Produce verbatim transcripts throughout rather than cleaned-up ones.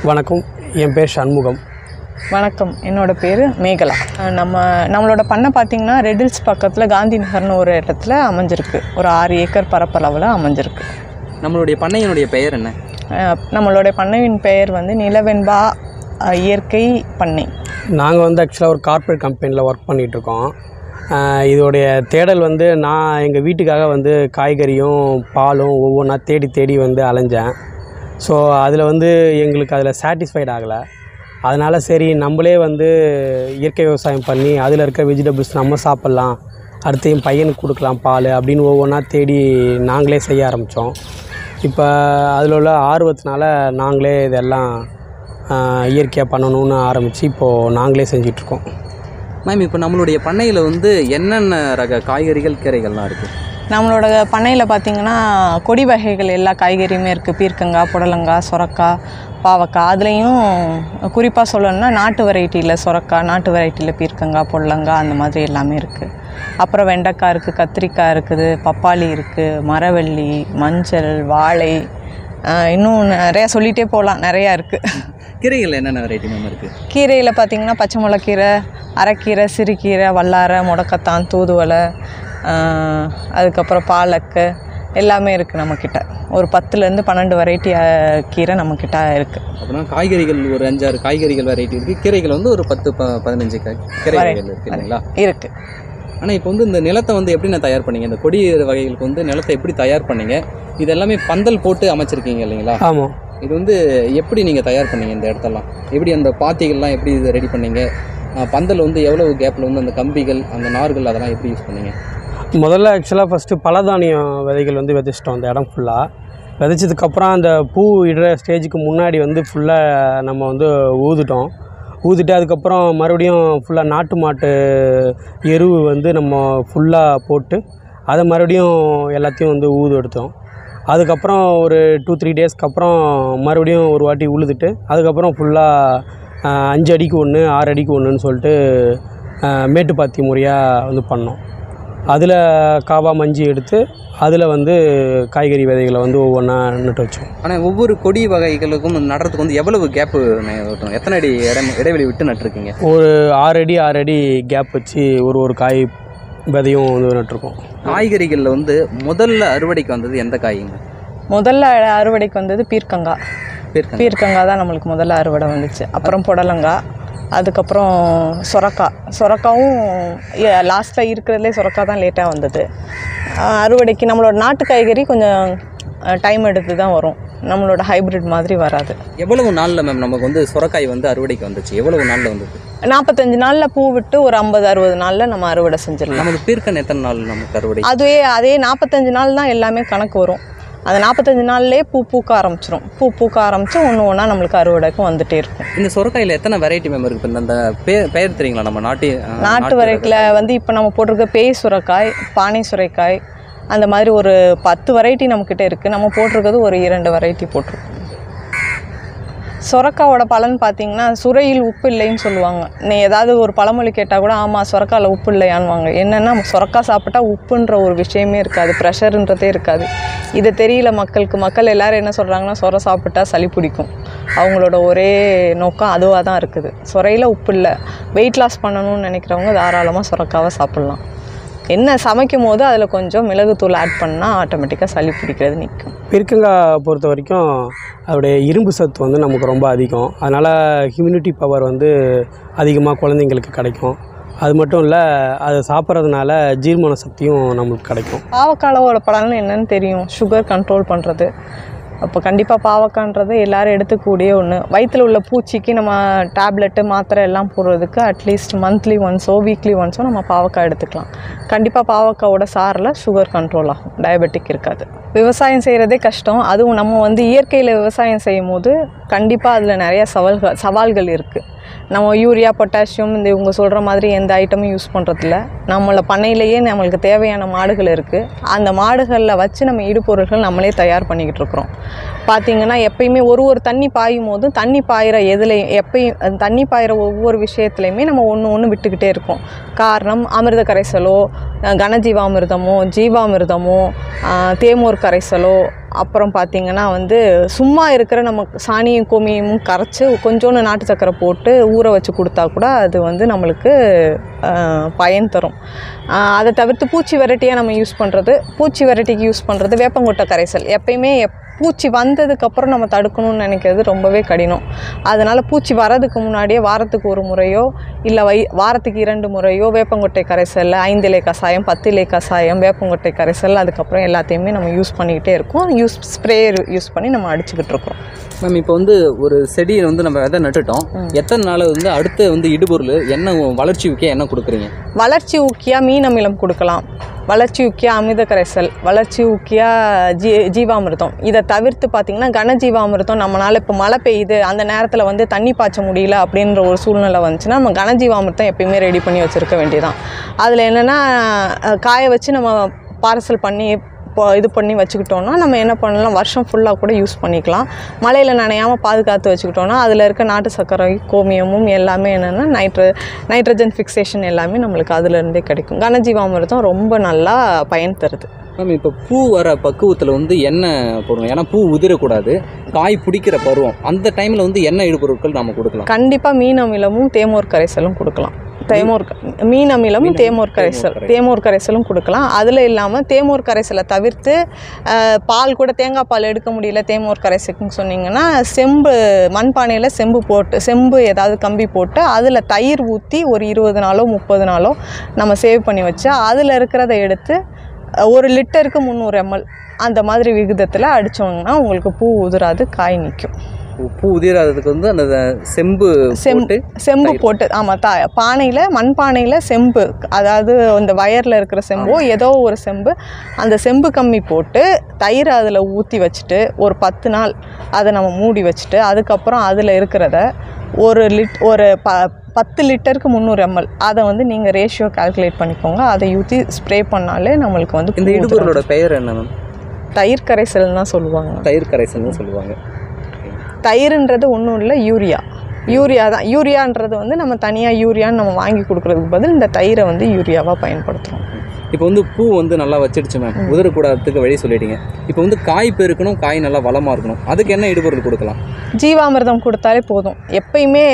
வணக்கம், என் பேர் சண்முகம். வணக்கம், என்னோட பேர் மேகலா. நம்ம நம்மளோட பண்ணை பார்த்திங்கன்னா ரெடில்ஸ் பக்கத்தில் காந்தி நகர்னு ஒரு இடத்துல அமைஞ்சிருக்கு. ஒரு ஆறு ஏக்கர் பரப்பளவில் அமைஞ்சிருக்கு. நம்மளுடைய பண்ணையினுடைய பெயர் என்ன? நம்மளுடைய பண்ணையின் பெயர் வந்து நிலவெண்பா இயற்கை பண்ணை. நாங்கள் வந்து ஆக்சுவலாக ஒரு கார்ப்பரேட் கம்பெனியில் ஒர்க் பண்ணிகிட்ருக்கோம். இதோடைய தேடல் வந்து நான் எங்கள் வீட்டுக்காக வந்து காய்கறியும் பாலும் ஒவ்வொன்றா தேடி தேடி வந்து அலைஞ்சேன். ஸோ அதில் வந்து எங்களுக்கு அதில் சாட்டிஸ்ஃபைட் ஆகலை. அதனால் சரி நம்மளே வந்து இயற்கை விவசாயம் பண்ணி அதில் இருக்க வெஜிடபிள்ஸ் நம்ம சாப்பிட்லாம், அடுத்து என் பையனுக்கு கொடுக்கலாம் பால் அப்படின்னு ஒவ்வொன்றா தேடி நாங்களே செய்ய ஆரம்பித்தோம். இப்போ அதில் உள்ள ஆர்வத்தினால நாங்களே இதெல்லாம் இயற்கையாக பண்ணணும்னு ஆரம்பித்து இப்போது நாங்களே செஞ்சிட்ருக்கோம். மேம், இப்போ நம்மளுடைய பண்ணையில் வந்து என்னென்ன ரக காய்கறிகள் கீரைகள்லாம் இருக்குது? நம்மளோட பண்ணையில் பார்த்திங்கன்னா கொடி வகைகள் எல்லா காய்கறியுமே இருக்குது. பீர்க்கங்காய், புடலங்காய், சொரக்காய், பாவக்காய். அதுலேயும் குறிப்பாக சொல்லணும்னா நாட்டு வெரைட்டியில் சொரக்காய், நாட்டு வெரைட்டியில் பீர்க்கங்காய், புடலங்காய் அந்த மாதிரி எல்லாமே இருக்குது. அப்புறம் வெண்டைக்காய் இருக்குது, கத்திரிக்காய் இருக்குது, பப்பாளி இருக்குது, மரவள்ளி, மஞ்சள், வாழை, இன்னும் நிறையா சொல்லிகிட்டே போகலாம், நிறையா இருக்குது. கீரைகள் என்னென்ன வெரைட்டி மேம் இருக்குது? கீரையில் பார்த்திங்கன்னா பச்சை மிளக்கீரை, அரைக்கீரை, சிறுகீரை, வல்லாரை, முடக்கத்தான், தூதுவளை, அதுக்கப்புறம் பாலக்கு எல்லாமே இருக்குது நம்மக்கிட்ட. ஒரு பத்துலேருந்து பன்னெண்டு வெரைட்டி கீரை நம்மக்கிட்ட இருக்குது. அப்படின்னா காய்கறிகள் ஒரு அஞ்சாறு காய்கறிகள் வெரைட்டி இருக்குது. கீரைகள் வந்து ஒரு பத்து ப பதினஞ்சு காய் கீரைகள் இருக்குது இல்லைங்களா? இருக்குது. ஆனால் இப்போ வந்து இந்த நிலத்தை வந்து எப்படி நான் தயார் பண்ணீங்க? இந்த கொடி வகைகளுக்கு வந்து நிலத்தை எப்படி தயார் பண்ணீங்க? இது எல்லாமே பந்தல் போட்டு அமைச்சிருக்கீங்க இல்லைங்களா? ஆமாம். இது வந்து எப்படி நீங்கள் தயார் பண்ணீங்க? இந்த இடத்தெல்லாம் எப்படி, அந்த பாத்திகள்லாம் எப்படி இது ரெடி பண்ணீங்க? பந்தல் வந்து எவ்வளோ கேப்பில் வந்து அந்த கம்பிகள், அந்த நார்கள் அதெல்லாம் எப்படி யூஸ் பண்ணீங்க? முதல்ல ஆக்சுவலாக ஃபஸ்ட்டு பலதானியம் விதைகள் வந்து விதைச்சிட்டோம் அந்த இடம் ஃபுல்லாக. விதைச்சதுக்கப்புறம் அந்த பூ இடுற ஸ்டேஜுக்கு முன்னாடி வந்து ஃபுல்லாக நம்ம வந்து ஊதுட்டோம். ஊதிட்டு அதுக்கப்புறம் மறுபடியும் ஃபுல்லாக நாட்டு மாட்டு எரு வந்து நம்ம ஃபுல்லாக போட்டு அதை மறுபடியும் எல்லாத்தையும் வந்து ஊது எடுத்தோம். அதுக்கப்புறம் ஒரு டூ த்ரீ டேஸ்க்கு அப்புறம் மறுபடியும் ஒரு வாட்டி உழுதுட்டு அதுக்கப்புறம் ஃபுல்லாக அஞ்சு அடிக்கு ஒன்று, ஆறு அடிக்கு ஒன்றுன்னு சொல்லிட்டு மேட்டுப்பாத்தி முறையாக வந்து பண்ணோம். அதில் காவா மஞ்சி எடுத்து அதில் வந்து காய்கறி விதைகளை வந்து ஒவ்வொன்றா நட்டு வச்சோம். ஆனால் ஒவ்வொரு கொடி வகைகளுக்கும் நடுறதுக்கு வந்து எவ்வளவு கேப்பு விட்டோம்? எத்தனை அடி இடம் இடைவெளி விட்டு நட்டுருக்கீங்க? ஒரு ஆறு அடி ஆறு அடி கேப் வச்சு ஒரு ஒரு காய் விதையும் வந்து நட்டுருக்கோம். காய்கறிகளில் வந்து முதல்ல அறுவடைக்கு வந்தது எந்த காய்ங்க? முதல்ல அறுவடைக்கு வந்தது பீர்க்கங்காய். பீர்க்கங்காய் தான் நம்மளுக்கு முதல்ல அறுவடை வந்துச்சு. அப்புறம் புடலங்காய், அதுக்கப்புறம் சொரக்காய். சொரக்காவும் லாஸ்ட்டில் இருக்கிறதுலே சொரக்காய் தான் லேட்டாக வந்தது அறுவடைக்கு. நம்மளோட நாட்டு காய்கறி கொஞ்சம் டைம் எடுத்து தான் வரும், நம்மளோட ஹைப்ரிட் மாதிரி வராது. எவ்வளவு நாளில் மேம் நமக்கு வந்து சொரக்காய் வந்து அறுவடைக்கு வந்துச்சு? எவ்வளவு நாளில் வந்தது? நாற்பத்தஞ்சு நாளில் பூ விட்டு ஒரு ஐம்பது அறுபது நாளில் நம்ம அறுவடை செஞ்சிடலாம். நமக்கு பீர்க்கன் எத்தனை நாள் நமக்கு அறுவடை? அதுவே அதே நாற்பத்தஞ்சு நாள் தான் எல்லாமே கணக்கு வரும். அந்த நாற்பத்தஞ்சு நாள்லேயே பூ பூக்க ஆரம்பிச்சிடும். பூ பூக்க ஆரம்பித்து ஒன்று ஒன்றா நம்மளுக்கு அறுவடைக்கும் வந்துகிட்டே இருக்கும். இந்த சொரக்காயில் எத்தனை வெரைட்டி மேம் இருக்குது? இப்போ இந்த பெயர் பெயர் தெரியுங்களா? நம்ம நாட்டு நாட்டு வெரைட்டியில் வந்து இப்போ நம்ம போட்டிருக்க பேய் சுரைக்காய், பானை சுரைக்காய், அந்த மாதிரி ஒரு பத்து வெரைட்டி நம்மக்கிட்ட இருக்குது. நம்ம போட்டிருக்கிறது ஒரு இரண்டு வெரைட்டி போட்டிருக்கோம். சொரக்காவோட பலன் பார்த்திங்கன்னா சுரையில் உப்பு இல்லைன்னு சொல்லுவாங்க. நீ ஏதாவது ஒரு பழமொழி கேட்டால் கூட ஆமாம் சொரக்காயில் உப்பு இல்லையான்வாங்க. என்னென்னா சொரக்காய் சாப்பிட்டா உப்புன்ற ஒரு விஷயமே இருக்காது, ப்ரெஷருன்றதே இருக்காது. இது தெரியல மக்களுக்கு. மக்கள் எல்லோரும் என்ன சொல்கிறாங்கன்னா சொரை சாப்பிட்டா சளி பிடிக்கும். அவங்களோட ஒரே நோக்கம் அதுவாக தான் இருக்குது. சொரையில் உப்பு இல்லை, வெயிட் லாஸ் பண்ணணும்னு நினைக்கிறவங்க தாராளமாக சொரக்காவை சாப்பிட்லாம். என்ன சமைக்கும் போது அதில் கொஞ்சம் மிளகுத்தூள் ஆட் பண்ணால் ஆட்டோமேட்டிக்காக சளி பிடிக்கிறது நிற்கும். பீர்க்கங்காய் பொறுத்த வரைக்கும் அதோடைய இரும்பு சத்து வந்து நமக்கு ரொம்ப அதிகம். அதனால் ஹியூமினிட்டி பவர் வந்து அதிகமாக குழந்தைங்களுக்கு கிடைக்கும். அது மட்டும் இல்லை, அதை சாப்பிட்றதுனால ஜீர்மான சக்தியும் நம்மளுக்கு கிடைக்கும். பாவக்காயோட பலன் என்னன்னு தெரியும், சுகர் கண்ட்ரோல் பண்ணுறது. அப்போ கண்டிப்பாக பாவக்கான்றது எல்லோரும் எடுத்துக்கூடிய ஒன்று. வயிற்றில் உள்ள பூச்சிக்கு நம்ம டேப்லெட்டு மாத்திரை எல்லாம் போடுறதுக்கு அட்லீஸ்ட் மந்த்லி ஒன்ஸோ வீக்லி ஒன்ஸோ நம்ம பாவக்காய் எடுத்துக்கலாம். கண்டிப்பாக பாவக்காயோட சாரில் சுகர் கண்ட்ரோல் ஆகும், டயபெட்டிக் இருக்காது. விவசாயம் செய்கிறதே கஷ்டம். அதுவும் நம்ம வந்து இயற்கையில் விவசாயம் செய்யும் போது கண்டிப்பாக அதில் நிறைய சவால்கள் சவால்கள் இருக்குது. நம்ம யூரியா, பொட்டாசியம் இந்த இவங்க சொல்கிற மாதிரி எந்த ஐட்டமும் யூஸ் பண்ணுறதில்ல. நம்மளை பண்ணையிலேயே நம்மளுக்கு தேவையான மாடுகள் இருக்குது. அந்த மாடுகளில் வச்சு நம்ம இடுபொருள்கள் நம்மளே தயார் பண்ணிக்கிட்டு இருக்கிறோம். பார்த்திங்கன்னா எப்பயுமே ஒரு ஒரு தண்ணி பாயும் போதும் தண்ணி பாயிற எதுலையும் எப்பயும் தண்ணி பாயிற ஒவ்வொரு விஷயத்துலையுமே நம்ம ஒன்று ஒன்று விட்டுக்கிட்டே இருக்கோம். காரணம் அமிர்த கரைசலோ, கனஜீவாமிர்தமோ, ஜீவாமிர்தமோ, தேமோர் கரைசலோ, அப்புறம் பார்த்திங்கன்னா வந்து சும்மா இருக்கிற நம்ம சாணியும் கோமியமும் கரைச்சி கொஞ்சோண்டு நாட்டு சக்கரை போட்டு ஊற வச்சு கொடுத்தா கூட அது வந்து நம்மளுக்கு பயன் தரும். அதை தவிர்த்து பூச்சி வெரைட்டியாக நம்ம யூஸ் பண்ணுறது, பூச்சி வெரைட்டிக்கு யூஸ் பண்ணுறது வேப்பங்கொட்டை கரைசல். எப்பயுமே எப் பூச்சி வந்ததுக்கப்புறம் நம்ம தடுக்கணும்னு நினைக்கிறது ரொம்பவே கடினம். அதனால் பூச்சி வரதுக்கு முன்னாடியே வாரத்துக்கு ஒரு முறையோ இல்லை வை வாரத்துக்கு இரண்டு முறையோ வேப்பங்கொட்டை கரைசல், ஐந்து இலை கசாயம், பத்து இலை கசாயம், வேப்பங்கொட்டை கரைசல், அதுக்கப்புறம் எல்லாத்தையுமே நம்ம யூஸ் பண்ணிக்கிட்டே இருக்கோம். யூஸ் ஸ்ப்ரேயர் யூஸ் பண்ணி நம்ம அடிச்சுக்கிட்டு இருக்கோம். மேம் இப்போ வந்து ஒரு செடியை வந்து நம்ம விதை நட்டுட்டோம், எத்தனை நாள் வந்து அடுத்து வந்து இடுபொருள் என்ன வளர்ச்சி ஊக்கியா என்ன கொடுக்குறீங்க? வளர்ச்சி ஊக்கியா மீன் அமிலம் கொடுக்கலாம், வளர்ச்சி ஊக்கியா அமிர்த கரைசல், வளர்ச்சி ஊக்கியா ஜீ ஜீவாமிர்தம். இதை தவிர்த்து பார்த்திங்கன்னா கனஜீவாமிர்தம் நம்மளால் இப்போ மழை பெய்யுது அந்த நேரத்தில் வந்து தண்ணி பாய்ச்ச முடியல அப்படின்ற ஒரு சூழ்நிலை வந்துச்சுன்னா நம்ம கனஜீவாமிர்தம் எப்பயுமே ரெடி பண்ணி வச்சுருக்க வேண்டியதான். அதில் என்னென்னா காய வச்சு நம்ம பார்சல் பண்ணி இப்போ இது பண்ணி வச்சுக்கிட்டோன்னா நம்ம என்ன பண்ணலாம், வருஷம் ஃபுல்லாக கூட யூஸ் பண்ணிக்கலாம். மழையில் நனையாமல் பாதுகாத்து வச்சுக்கிட்டோன்னா அதில் இருக்க நாட்டு சர்க்கரை கோமியமும் எல்லாமே என்னென்னா நைட்ர நைட்ரஜன் ஃபிக்சேஷன் எல்லாமே நம்மளுக்கு அதுலேருந்தே கிடைக்கும். கனஜீவாமிர்தம் ரொம்ப நல்லா பயன் தருது. மேம் இப்போ பூ வர பக்குவத்தில் வந்து எண்ணெய் போடுவோம், ஏன்னா பூ உதிரக்கூடாது, காய் பிடிக்கிற பருவம், அந்த டைமில் வந்து எண்ணெய் இடுபொருட்கள் நம்ம கொடுக்கலாம். கண்டிப்பாக மீன் அமிலமும் தேமோர் கரைசலும் கொடுக்கலாம். தேமோர் மீன் அமிலமும் தேமோர் கரைசல் தேமோர் கரைசலும் கொடுக்கலாம். அதில் இல்லாமல் தேமோர் கரைசலை தவிர்த்து பால் கூட தேங்காய் பால் எடுக்க முடியல தேமோர் கரைசலுக்குன்னு சொன்னிங்கன்னா செம்பு மண்பானையில் செம்பு போட்டு செம்பு ஏதாவது கம்பி போட்டு அதில் தயிர் ஊற்றி ஒரு இருபது நாளோ முப்பது நாளோ நம்ம சேவ் பண்ணி வச்சா அதில் இருக்கிறத எடுத்து ஒரு லிட்டருக்கு முந்நூறு எம்எல் அந்த மாதிரி விகிதத்தில் அடித்தோங்கன்னா உங்களுக்கு பூ உதிராது, காய் நிற்கும். பூ உதிராததுக்கு வந்து அந்த செம்பு செம்பு செம்பு போட்டு ஆமாம் தா பானையில் மண் பானையில் செம்பு, அதாவது இந்த வயரில் இருக்கிற செம்போ ஏதோ ஒரு செம்பு, அந்த செம்பு கம்மி போட்டு தயிர் அதில் ஊற்றி வச்சுட்டு ஒரு பத்து நாள் அதை நம்ம மூடி வச்சுட்டு அதுக்கப்புறம் அதில் இருக்கிறத ஒரு லிட் ஒரு ப பத்து லிட்டருக்கு முந்நூறு எம்எல் அதை வந்து நீங்கள் ரேஷியோ கால்குலேட் பண்ணிக்கோங்க. அதை ஊற்றி ஸ்ப்ரே பண்ணாலே நம்மளுக்கு வந்து இந்த இடுபொருளோட பெயர் என்ன மேம்? தயிர் கரைசல்னு தான் சொல்லுவாங்க. தயிர் கரைசல்னு சொல்லுவாங்க. தயிர்ன்றது ஒன்றும் இல்லை, யூரியா யூரியா தான். யூரியான்றது வந்து நம்ம தனியாக யூரியான்னு நம்ம வாங்கி கொடுக்குறதுக்கு பதில் இந்த தயிரை வந்து யூரியாவாக பயன்படுத்துகிறோம். இப்போ வந்து பூ வந்து நல்லா வச்சிடுச்சு மேம், உதிரக்கூடாததுக்கு வழி சொல்லிட்டீங்க. இப்போ வந்து காய் பெருக்கணும், காய் நல்லா வளமாக இருக்கணும், அதுக்கு என்ன இடுபொருள் கொடுக்கலாம்? ஜீவாமிர்தம் கொடுத்தாலே போதும். எப்பயுமே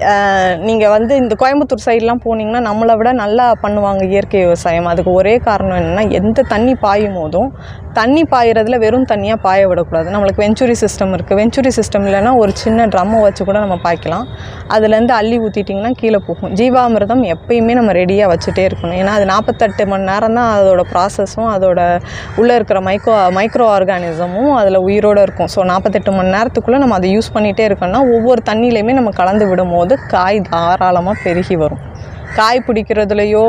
நீங்கள் வந்து இந்த கோயம்புத்தூர் சைட்லாம் போனீங்கன்னா நம்மளை விட நல்லா பண்ணுவாங்க இயற்கை விவசாயம். அதுக்கு ஒரே காரணம் என்னென்னா எந்த தண்ணி பாயும் போதும் தண்ணி பாயிறதுல வெறும் தண்ணியாக பாய விடக்கூடாது. நம்மளுக்கு வெஞ்சுரி சிஸ்டம் இருக்குது. வெஞ்சுரி சிஸ்டம் இல்லைன்னா ஒரு சின்ன ட்ரம்மை வச்சு கூட நம்ம பாய்க்கலாம். அதுலேருந்து அள்ளி ஊற்றிட்டிங்கன்னா கீழே போகும். ஜீவாமிர்தம் எப்பயுமே நம்ம ரெடியாக வச்சுட்டே இருக்கணும். ஏன்னா அது நாற்பத்தெட்டு மணி நேரம் தான் அதோட ப்ராசஸும் அதோட உள்ளே இருக்கிற மைக்ரோ மைக்ரோ ஆர்கானிசமும் அதில் உயிரோடு இருக்கும். ஸோ நாற்பத்தெட்டு மணி நேரத்துக்குள்ளே நம்ம அதை யூஸ் பண்ணிகிட்டே இருக்கோம்னா ஒவ்வொரு தண்ணியிலையுமே நம்ம கலந்து விடும் போது காய் தாராளமாக பெருகி வரும். காய் பிடிக்கிறதுலையோ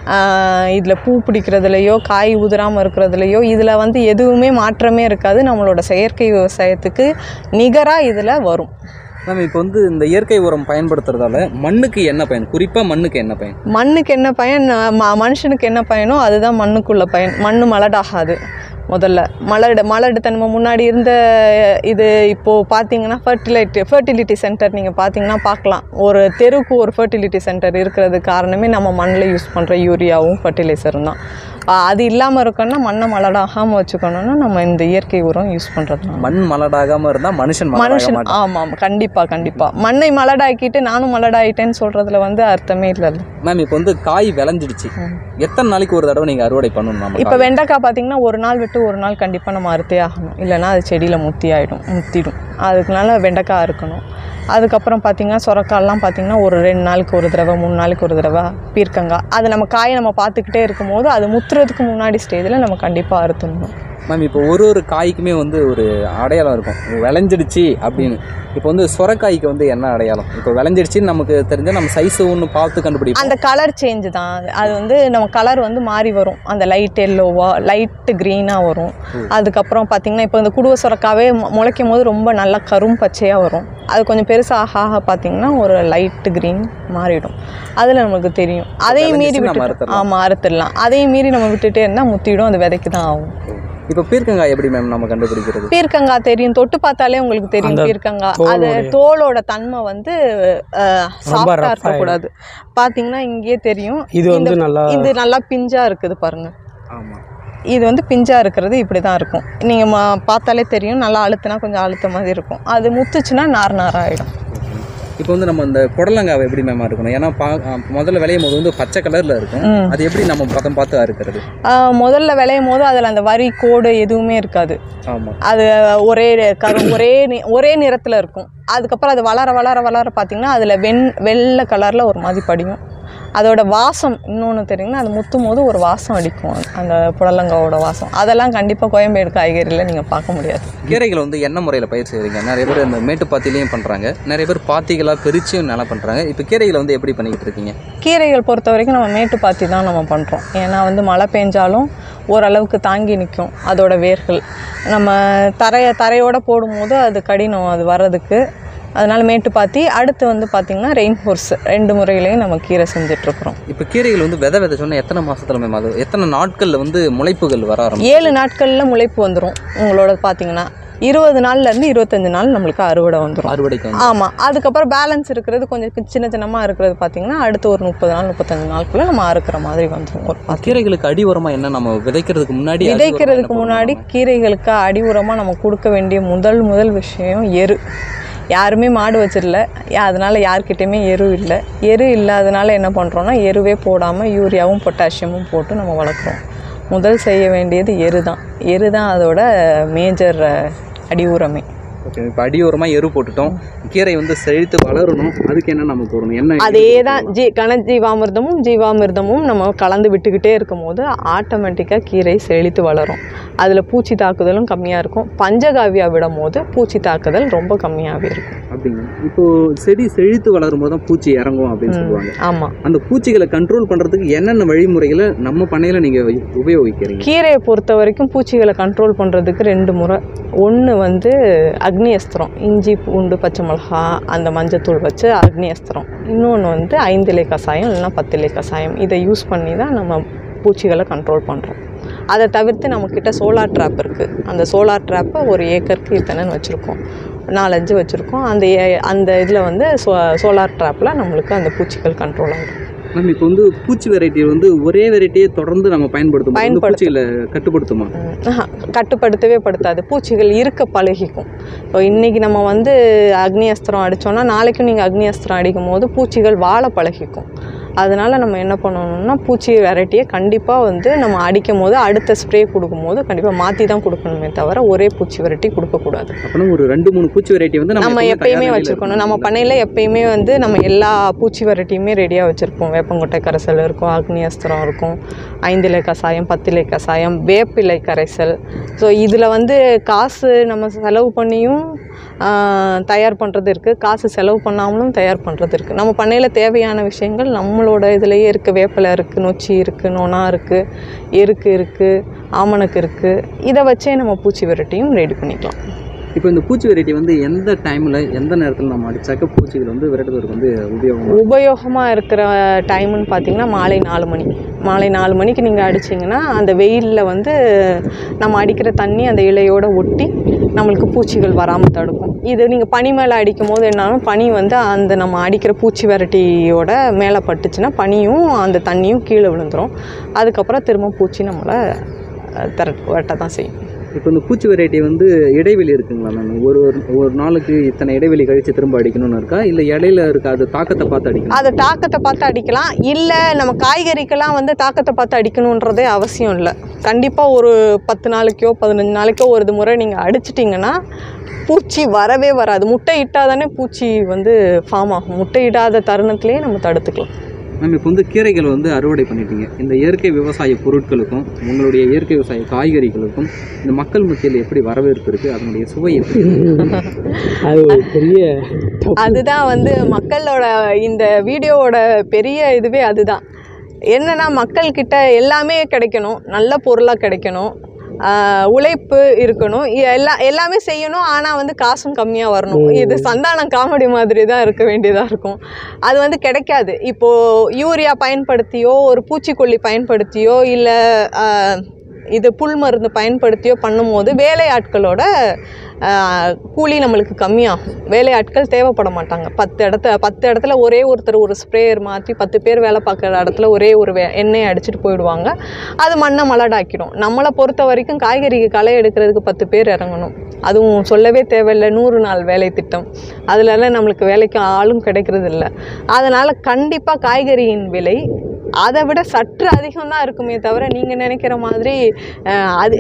இதில் பூ பிடிக்கிறதுலையோ காய் உதிராமல் இருக்கிறதுலையோ இதில் வந்து எதுவுமே மாற்றமே இருக்காது. நம்மளோட செயற்கை விவசாயத்துக்கு நிகராக இதில் வரும். மேம் இப்போ வந்து இந்த இயற்கை உரம் பயன்படுத்துறதால மண்ணுக்கு என்ன பயன்? குறிப்பாக மண்ணுக்கு என்ன பயன்? மண்ணுக்கு என்ன பயன், ம மனுஷனுக்கு என்ன பயனோ அதுதான் மண்ணுக்குள்ள பயன். மண் மலடாகாது. முதல்ல மலடு மலடு தன்மை முன்னாடி இருந்த இது இப்போது பார்த்தீங்கன்னா ஃபர்டிலைட்டி ஃபர்டிலிட்டி சென்டர் நீங்கள் பார்த்தீங்கன்னா பார்க்கலாம். ஒரு தெருவுக்கு ஒரு ஃபர்டிலிட்டி சென்டர் இருக்கிறது காரணமே நம்ம மண்ணில் யூஸ் பண்ணுற யூரியாவும் ஃபர்டிலைசரும் தான். அது இல்லாமல் இருக்கணும்னா மண்ணை மலடாகாமல் வச்சுக்கணும்னா நம்ம இந்த இயற்கை உரம் யூஸ் பண்ணுறது. மண் மலடாகாமல் இருந்தால் மனுஷன் மனுஷன் ஆமாம் கண்டிப்பாக கண்டிப்பாக. மண்ணை மலடாக்கிட்டு நானும் மலடாயிட்டேன்னு சொல்கிறதுல வந்து அர்த்தமே இல்லை. மேம் இப்போ வந்து காய் விளைஞ்சிடுச்சு, எத்தனை நாளைக்கு ஒரு தடவை நீங்கள் அறுவடை பண்ணணும்? இப்போ வெண்டைக்காய் பார்த்தீங்கன்னா ஒரு நாள் விட்டு ஒரு நாள் கண்டிப்பாக நம்ம அறுத்தே ஆகணும், இல்லைனா அது செடியில் முத்தி ஆகிடும் முத்திடும். அதுக்குனால வெண்டைக்காய் இருக்கணும். அதுக்கப்புறம் பார்த்திங்கன்னா சொரக்காயெல்லாம் பார்த்திங்கன்னா ஒரு ரெண்டு நாளுக்கு ஒரு தடவை மூணு நாளைக்கு ஒரு தடவை பீர்க்கங்காய். அது நம்ம காயை நம்ம பார்த்துக்கிட்டே இருக்கும் போது அது முத்துறதுக்கு முன்னாடி ஸ்டேஜில் நம்ம கண்டிப்பாக அறுத்துடணும். மேம் இப்போ ஒரு ஒரு காய்க்குமே வந்து ஒரு அடையாளம் இருக்கும், விளைஞ்சிடுச்சு அப்படின்னு. இப்போ வந்து சொரக்காய்க்கு வந்து என்ன அடையாளம்? இப்போ விளைஞ்சிடுச்சின்னு நமக்கு தெரிஞ்சால் நம்ம சைஸு ஒன்று பார்த்து கண்டுபிடிப்போம். அந்த கலர் சேஞ்சு தான். அது வந்து நம்ம கலர் வந்து மாறி வரும். அந்த லைட் எல்லோவாக லைட்டு க்ரீனாக வரும். அதுக்கப்புறம் பார்த்திங்கன்னா இப்போ இந்த குடுவை சொரக்காவே முளைக்கும் போது ரொம்ப நல்லா கரும் பச்சையாக வரும். அது கொஞ்சம் பெருசாக ஆக ஆக பார்த்திங்கன்னா ஒரு லைட்டு க்ரீன் மாறிடும். அதில் நமக்கு தெரியும். அதையும் மீறி விட்டு ஆமாம் அறுத்துடலாம். அதையும் மீறி நம்ம விட்டுட்டே இருந்தால் முத்திடும். அது விதைக்கு தான் ஆகும். இப்போ பீர்க்கங்காய் எப்படி மேம் நம்ம கண்டுபிடிக்கிறது? பீர்க்கங்காய் தெரியும், தொட்டு பார்த்தாலே உங்களுக்கு தெரியும். பீர்க்கங்காய் அது தோலோட தன்மை வந்து சாஃப்டாக இருக்கக்கூடாது. பார்த்தீங்கன்னா இங்கேயே தெரியும். இது வந்து நல்லா இது நல்லா பிஞ்சாக இருக்குது பாருங்க. ஆமாம். இது வந்து பிஞ்சாக இருக்கிறது இப்படி தான் இருக்கும். நீங்கள் மா பார்த்தாலே தெரியும், நல்லா அழுத்தினா கொஞ்சம் அழுத்த மாதிரி இருக்கும். அது முத்துச்சுன்னா நார் நாராகிடும். இப்போ வந்து நம்ம இந்த புடலங்காவை எப்படி மேம் இருக்கணும்? ஏன்னா பா முதல்ல விளையும் போது வந்து பச்சை கலரில் இருக்கும். அது எப்படி நம்ம பதம் பார்த்து அறுக்கிறது? முதல்ல விளையும் போது அதில் அந்த வரி கோடு எதுவுமே இருக்காது. ஆமாம். அது ஒரே கரு ஒரே ஒரே நிறத்தில் இருக்கும். அதுக்கப்புறம் அது வளர வளர வளர பார்த்திங்கன்னா அதில் வெண் வெள்ளை கலரில் ஒரு மாதிரி படியும். அதோட வாசம் இன்னொன்று தெரியுங்கன்னா, அது முத்தும் போது ஒரு வாசம் அடிக்கும், அந்த புடலங்காவோட வாசம். அதெல்லாம் கண்டிப்பாக கோயம்பேடு காய்கறியில் நீங்கள் பார்க்க முடியாது. கீரைகளை வந்து என்ன முறையில் பயிர் செய்கிறீங்க? நிறைய பேர் இந்த மேட்டு பாத்திலையும் பண்ணுறாங்க, நிறைய பேர் பாத்திகளாக பிரிச்சும் நல்லா பண்ணுறாங்க. இப்போ கீரைகளை வந்து எப்படி பண்ணிக்கிட்டு இருக்கீங்க? கீரைகள் பொறுத்த வரைக்கும் நம்ம மேட்டு பாத்தி தான் நம்ம பண்ணுறோம். ஏன்னா வந்து மழை பெஞ்சாலும் ஓரளவுக்கு தாங்கி நிற்கும் அதோட வேர்கள். நம்ம தரையை தரையோடு போடும்போது அது கடினம் அது வர்றதுக்கு. அதனால் மேட்டு பாத்தி. அடுத்து வந்து பார்த்திங்கன்னா ரெயின் ஹோர்ஸ், ரெண்டு முறையிலையும் நம்ம கீரை செஞ்சிட்ருக்குறோம். இப்போ கீரைகள் வந்து விதை விதை சொன்னால் எத்தனை மாதத்துல மேம் அது எத்தனை நாட்களில் வந்து முளைப்புகள் வர ஆரம்பிக்கும்? ஏழு நாட்களில் முளைப்பு வந்துடும். உங்களோட பார்த்திங்கன்னா இருபது நாள்லேருந்து இருபத்தஞ்சி நாள் நம்மளுக்கு அறுவடை வந்துடும். அறுவடைக்கு ஆமாம். அதுக்கப்புறம் பேலன்ஸ் இருக்கிறது கொஞ்சம் சின்ன சின்னமாக இருக்கிறது பார்த்திங்கன்னா அடுத்து ஒரு முப்பது நாள் முப்பத்தஞ்சு நாளுக்குள்ளே நம்ம அறுக்கிற மாதிரி வந்துடும். ஒரு கீரைகளுக்கு அடி உரமாக என்ன நம்ம விதைக்கிறதுக்கு முன்னாடி விதைக்கிறதுக்கு முன்னாடி கீரைகளுக்கு அடி உரமாக நம்ம கொடுக்க வேண்டிய முதல் முதல் விஷயம் எரு. யாருமே மாடு வச்சிடல, அதனால் யார்கிட்டையுமே எரு இல்லை. எரு இல்லாதனால என்ன பண்ணுறோன்னா எருவே போடாமல் யூரியாவும் பொட்டாசியமும் போட்டு நம்ம வளர்க்குறோம். முதல் செய்ய வேண்டியது எரு தான். எரு தான் அதோட மேஜர் அடி உரமே. ஓகே. இப்போ அடி உரமாக எரு போட்டுட்டோம். கீரை வந்து செழித்து வளரணும், அதுக்கு என்ன நம்ம போடணும்? என்ன அதே தான் ஜீ கனஜீவாமிர்தமும் ஜீவாமிர்தமும் நம்ம கலந்து விட்டுக்கிட்டே இருக்கும் போது ஆட்டோமேட்டிக்காக கீரை செழித்து வளரும். அதில் பூச்சி தாக்குதலும் கம்மியாக இருக்கும். பஞ்சகாவியா விடும் போது பூச்சி தாக்குதல் ரொம்ப கம்மியாகவே இருக்கும். அப்படிங்க. இப்போது செடி செழித்து வளரும் போது தான் பூச்சி இறங்கும் அப்படின்னு சொல்லுவாங்க. ஆமாம். அந்த பூச்சிகளை கண்ட்ரோல் பண்ணுறதுக்கு என்னென்ன வழிமுறைகளை நம்ம பண்ணையில் நீங்கள் உபயோகிக்கிறீங்க? கீரையை பொறுத்த வரைக்கும் பூச்சிகளை கண்ட்ரோல் பண்ணுறதுக்கு ரெண்டு முறை. ஒன்று வந்து அக்னி அஸ்திரம், இஞ்சி பூண்டு பச்சை மிளகா அந்த மஞ்சத்தூள் வச்சு அக்னி அஸ்திரம். இன்னொன்று வந்து ஐந்திலை கஷாயம் இல்லைன்னா பத்திலை கஷாயம். இதை யூஸ் பண்ணி தான் நம்ம பூச்சிகளை கண்ட்ரோல் பண்ணுறோம். அதை தவிர்த்து நம்மக்கிட்ட சோலார் ட்ராப் இருக்குது. அந்த சோலார் ட்ராப்பை ஒரு ஏக்கருக்கு இத்தனைன்னு வச்சுருக்கோம், நாலஞ்சு வச்சுருக்கோம். அந்த அந்த இதில் வந்து சோ சோலார் ட்ராப்பில் நம்மளுக்கு அந்த பூச்சிகள் கண்ட்ரோல் ஆகிடும். மேம் இப்போ வந்து பூச்சி வெரைட்டி வந்து ஒரே வெரைட்டியை தொடர்ந்து நம்ம பயன்படுத்தும் பூச்சிகளை கட்டுப்படுத்துமா? கட்டுப்படுத்தவே படுத்தாது. பூச்சிகள் இருக்க பழகிக்கும். இப்போ இன்றைக்கி நம்ம வந்து அக்னி அஸ்திரம் அடித்தோன்னா நாளைக்கும் நீங்கள் அக்னி அஸ்திரம் அடிக்கும் போது பூச்சிகள் வாழ பழகிக்கும். அதனால் நம்ம என்ன பண்ணணும்னா பூச்சி வெரைட்டியை கண்டிப்பாக வந்து நம்ம அடிக்கும் போது அடுத்த ஸ்ப்ரே கொடுக்கும்போது கண்டிப்பாக மாற்றி தான் கொடுக்கணுமே தவிர ஒரே பூச்சி வெரைட்டி கொடுக்கக்கூடாது. அப்படின்னா ஒரு ரெண்டு மூணு பூச்சி வெரைட்டி வந்து நம்ம எப்பயுமே வச்சுருக்கணும். நம்ம பண்ணையில் எப்பயுமே வந்து நம்ம எல்லா பூச்சி வெரைட்டியுமே ரெடியாக வச்சுருப்போம். வேப்பங்கொட்டை கரைசல் இருக்கும், அக்னி அஸ்திரம் இருக்கும், ஐந்திலை கஷாயம், பத்திலை கஷாயம், வேப்பிலை கரைசல். ஸோ இதில் வந்து காசு நம்ம செலவு பண்ணியும் தயார் பண்ணுறது இருக்குது, காசு செலவு பண்ணாமலும் தயார் பண்ணுறது இருக்குது. நம்ம பண்ணையில் தேவையான விஷயங்கள் நம்மளோட இதுலேயே இருக்குது. வேப்பிலை இருக்குது, நொச்சி இருக்குது, நொனா இருக்குது, எருக்கு இருக்குது, ஆமணக்கு இருக்குது. இதை வச்சே நம்ம பூச்சி வெரைட்டியும் ரெடி பண்ணிக்கலாம். இப்போ இந்த பூச்சி வெரைட்டி வந்து எந்த டைமில் எந்த நேரத்தில் நம்ம அடித்தாக்க பூச்சிகள் வந்து விரட்டுறதுக்கு வந்து உபயோகம் உபயோகமாக இருக்கிற டைமுன்னு பார்த்தீங்கன்னா மாலை நாலு மணி மாலை நாலு மணிக்கு நீங்கள் அடிச்சிங்கன்னா அந்த வெயிலில் வந்து நம்ம அடிக்கிற தண்ணி அந்த இலையோடு ஒட்டி நம்மளுக்கு பூச்சிகள் வராமல் தடுக்கும். இது நீங்கள் பனி மேலே அடிக்கும் போது என்னாலும் பனி வந்து அந்த நம்ம அடிக்கிற பூச்சி வெரைட்டியோட மேலே பட்டுச்சுன்னா பனியும் அந்த தண்ணியும் கீழே விழுந்துடும். அதுக்கப்புறம் திரும்ப பூச்சி நம்மளை திர வெட்ட தான் செய்யும். இப்போ இந்த பூச்சி வெரைட்டி வந்து இடைவெளி இருக்குங்களா மேம்? ஒரு ஒரு நாளுக்கு இத்தனை இடைவெளி கழித்து திரும்ப அடிக்கணும்னு இருக்கா, இல்லை இடையில இருக்கா அது தாக்கத்தை பார்த்து அடிக்கணும்? அது தாக்கத்தை பார்த்து அடிக்கலாம். இல்லை நம்ம காய்கறிக்கெல்லாம் வந்து தாக்கத்தை பார்த்து அடிக்கணுன்றதே அவசியம் இல்லை. கண்டிப்பாக ஒரு பத்து நாளைக்கோ பதினஞ்சு நாளைக்கோ ஒரு முறை நீங்கள் அடிச்சிட்டிங்கன்னா பூச்சி வரவே வராது. முட்டை இட்டால் தானே பூச்சி வந்து ஃபார்ம் ஆகும். முட்டை இடாத தருணத்துலேயே நம்ம தடுத்துக்கலாம். மேம் இப்போ வந்து கீரைகள் வந்து அறுவடை பண்ணிட்டீங்க. இந்த இயற்கை விவசாய பொருட்களுக்கும் உங்களுடைய இயற்கை விவசாய காய்கறிகளுக்கும் இந்த மக்கள் மத்தியில் எப்படி வரவேற்பு இருக்குது, அதனுடைய சுவை எப்படி? அது ஒரு பெரிய அதுதான் வந்து மக்களோட இந்த வீடியோவோட பெரிய இதுவே அதுதான். என்னென்னா மக்கள்கிட்ட எல்லாமே கிடைக்கணும், நல்ல பொருளாக கிடைக்கணும், உழைப்பு இருக்கணும், எல்லா எல்லாமே செய்யணும். ஆனால் வந்து காசும் கம்மியாக வரணும். இது சந்தானம் காமெடி மாதிரி தான் இருக்க வேண்டியதாக இருக்கும். அது வந்து கிடைக்காது. இப்போது யூரியா பயன்படுத்தியோ ஒரு பூச்சிக்கொல்லி பயன்படுத்தியோ இல்லை இது புல் மருந்து பயன்படுத்தியோ பண்ணும்போது வேலையாட்களோட கூலி நம்மளுக்கு கம்மியாகும். வேலையாட்கள் தேவைப்பட மாட்டாங்க. பத்து இடத்த பத்து இடத்துல ஒரே ஒருத்தர் ஒரு ஸ்ப்ரேயர் மாற்றி பத்து பேர் வேலை பார்க்குற இடத்துல ஒரே ஒரு வே எண்ணெயை அடிச்சுட்டு போயிடுவாங்க. அது மண்ணை மலடாக்கிடும். நம்மளை பொறுத்த வரைக்கும் காய்கறிக்கு களை எடுக்கிறதுக்கு பத்து பேர் இறங்கணும். அதுவும் சொல்லவே தேவையில்லை, நூறு நாள் வேலை திட்டம். அதுலலாம் நம்மளுக்கு வேலைக்கு ஆளும் கிடைக்கிறது இல்லை. அதனால் கண்டிப்பாக காய்கறியின் விலை அதை விட சற்று அதிகம் தான் இருக்குமே தவிர நீங்கள் நினைக்கிற மாதிரி அது